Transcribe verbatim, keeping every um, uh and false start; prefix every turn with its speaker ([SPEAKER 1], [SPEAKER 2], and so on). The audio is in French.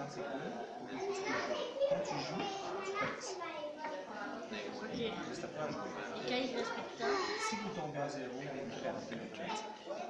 [SPEAKER 1] c'est quoi? Quand tu joues, tu pèses.
[SPEAKER 2] Ok.
[SPEAKER 1] Juste après à jouer.
[SPEAKER 2] Et quand il respecte pas,
[SPEAKER 1] Si vous tombez à zéro, vous perdez le quinze.